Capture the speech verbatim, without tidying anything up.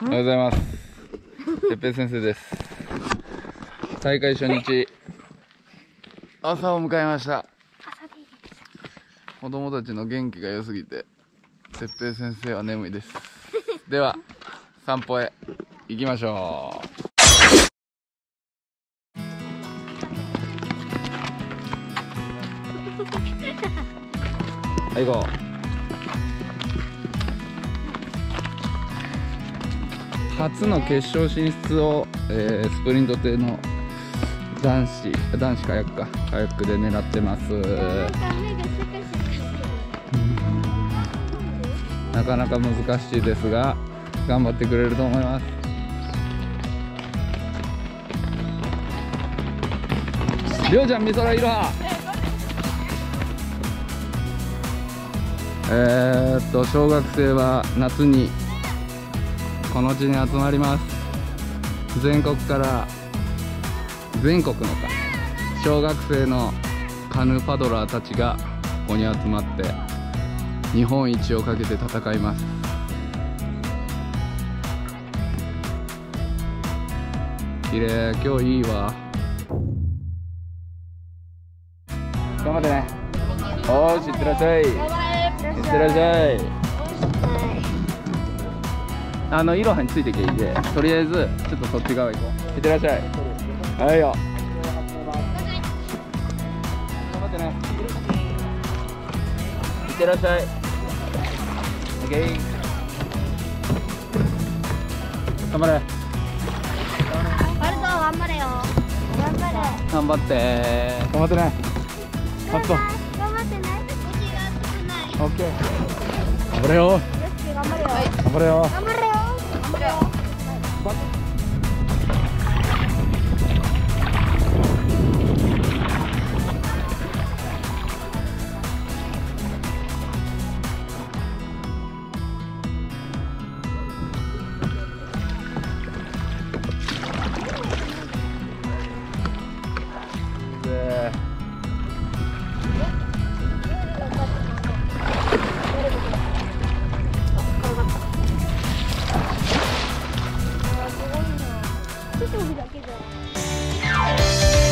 おはようございます。てっぺい先生です。大会初日、朝を迎えました。子供たちの元気が良すぎて、てっぺい先生は眠いです。では、散歩へ行きましょう。はい、行こう。初の決勝進出を、えー、スプリント艇の男子男子カヤックかカヤックで狙ってます。なかなか難しいですが頑張ってくれると思います。りょうちゃん、みそらいろはえーっと小学生は夏にこの地に集まります。全国から全国のか小学生のカヌーパドラーたちがここに集まって日本一をかけて戦います。綺麗、今日いいわ。頑張ってね。おーし、いってらっしゃい。いってらっしゃい。あのいろはについてけいで、とりあえずちょっとそっち側行こう。いってらっしゃい。はいよ。頑張ってね。いってらっしゃい。オッケー。頑張れ。 バルト頑張れよ。頑張れ。 頑張って。頑張ってね。 頑張って頑張ってね。腰が熱くない。 オッケー。頑張れよ。 頑張れよ。 頑張れよ。 頑張れよ。頑張れよ。 手首だけじゃん。